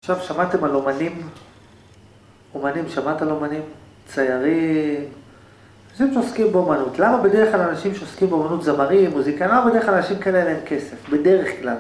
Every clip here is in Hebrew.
עכשיו שמעתם על אומנים, שמעת על אומנים, ציירים, אנשים שעוסקים באומנות. למה בדרך כלל אנשים שעוסקים באומנות, זמרים, מוזיקאים, למה בדרך כלל אנשים כאלה אין להם כסף? בדרך כלל.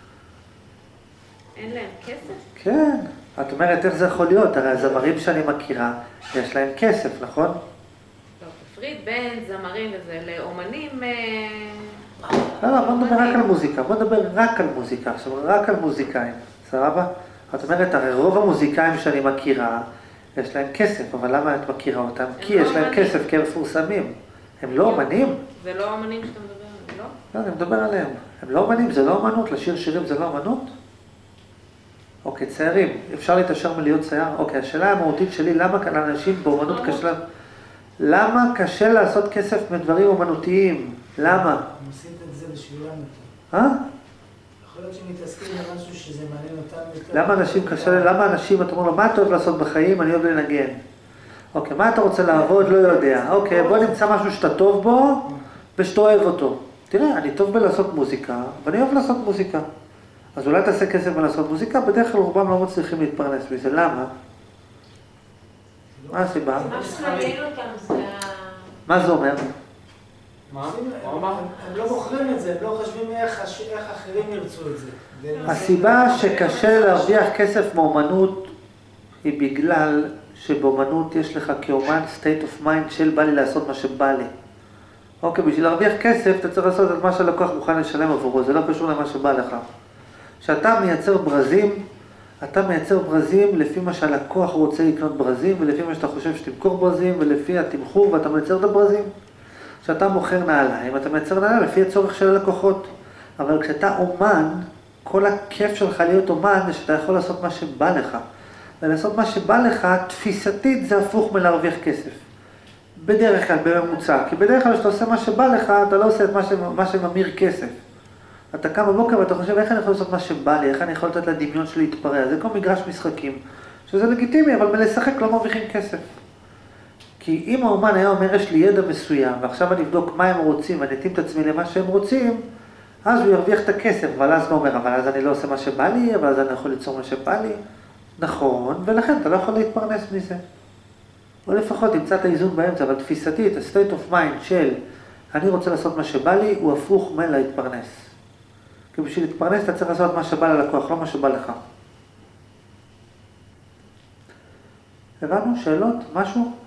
אין להם כסף? כן. את אומרת איך זה יכול להיות? הרי הזמרים שאני מכירה, יש להם כסף, נכון? לא, תפריד בין זמרים וזה לאומנים... לא, בוא נדבר רק על מוזיקה, בוא נדבר רק על מוזיקה, עכשיו רק על מוזיקאים, סבבה? את אומרת, הרי רוב המוזיקאים שאני מכירה, יש להם כסף, אבל למה את מכירה אותם? כי יש להם כסף, כי הם מפורסמים. הם לא אומנים? זה לא אומנים שאתה מדבר עליהם, לא? לא, אני מדבר עליהם. הם לא אומנים, זה לא אומנות, לשיר שירים זה לא אומנות? אוקיי, ציירים, אפשר להתאשר מלהיות צייר? אוקיי, השאלה המהותית שלי, למה כאן אנשים באומנות קשה להם? למה קשה לעשות כסף מדברים אומנותיים? למה? הם עושים את זה בשבילם יותר. יכול להיות שמתעסקים במשהו שזה מעניין אותם יותר. למה אנשים קשה להם? למה אנשים, אתה אומר לו, מה אתה אוהב לעשות בחיים? אני אוהב לנגן. אוקיי, מה אתה רוצה לעבוד? לא יודע. אוקיי, בוא נמצא משהו שאתה טוב בו ושאתה אוהב אותו. תראה, אני טוב בלעשות מוזיקה, ואני אוהב לעשות מוזיקה. אז אולי תעשה כסף בלעשות מוזיקה, בדרך כלל רובם לא מצליחים להתפרנס בזה. למה? מה הסיבה? מה שמעניין אותם זה... מה זה אומר? הם לא בוחרים את זה, הם לא חושבים איך אחרים ירצו את זה. הסיבה שקשה להרוויח כסף מאומנות היא בגלל שבאומנות יש לך כאומן state of mind של בא לי לעשות מה שבא לי. אוקיי, בשביל להרוויח כסף אתה צריך לעשות את מה שהלקוח מוכן לשלם עבורו, זה לא קשור למה שבא לך. כשאתה מייצר ברזים, אתה מייצר ברזים לפי מה שהלקוח רוצה לקנות ברזים, ולפי מה שאתה חושב שתמכור ברזים, ולפי התמחור, ואתה מייצר את הברזים. כשאתה מוכר נעליים, אתה מייצר נעליים לפי הצורך של הלקוחות. אבל כשאתה אומן, כל הכיף שלך להיות אומן זה שאתה יכול לעשות מה שבא לך. ולעשות מה שבא לך, תפיסתית זה הפוך מלהרוויח כסף. בדרך כלל, בממוצע. כי בדרך כלל כשאתה עושה מה שבא לך, אתה לא עושה את מה שממיר כסף. אתה קם בבוקר ואתה חושב, איך אני יכול לעשות מה שבא לי? איך אני יכול לתת לדמיון שלי להתפרע? זה כמו מגרש משחקים, שזה לגיטימי, אבל מלשחק לא מרוויחים כסף. כי אם האומן היה אומר, יש לי ידע מסוים, ועכשיו אני אבדוק מה הם רוצים, ואני אתאים את עצמי למה שהם רוצים, אז הוא ירוויח את הכסף, אבל אז הוא אומר, אבל אז אני לא עושה מה שבא לי, אבל אז אני יכול ליצור מה שבא לי. נכון, ולכן אתה לא יכול להתפרנס מזה. או לפחות תמצא את האיזון באמצע, אבל תפיסתית, ה-state of mind של אני רוצה לעשות מה שבא לי, הוא הפוך מלהתפרנס. כי בשביל להתפרנס אתה צריך לעשות מה שבא ללקוח, לא מה שבא לך. הבנו? שאלות? משהו?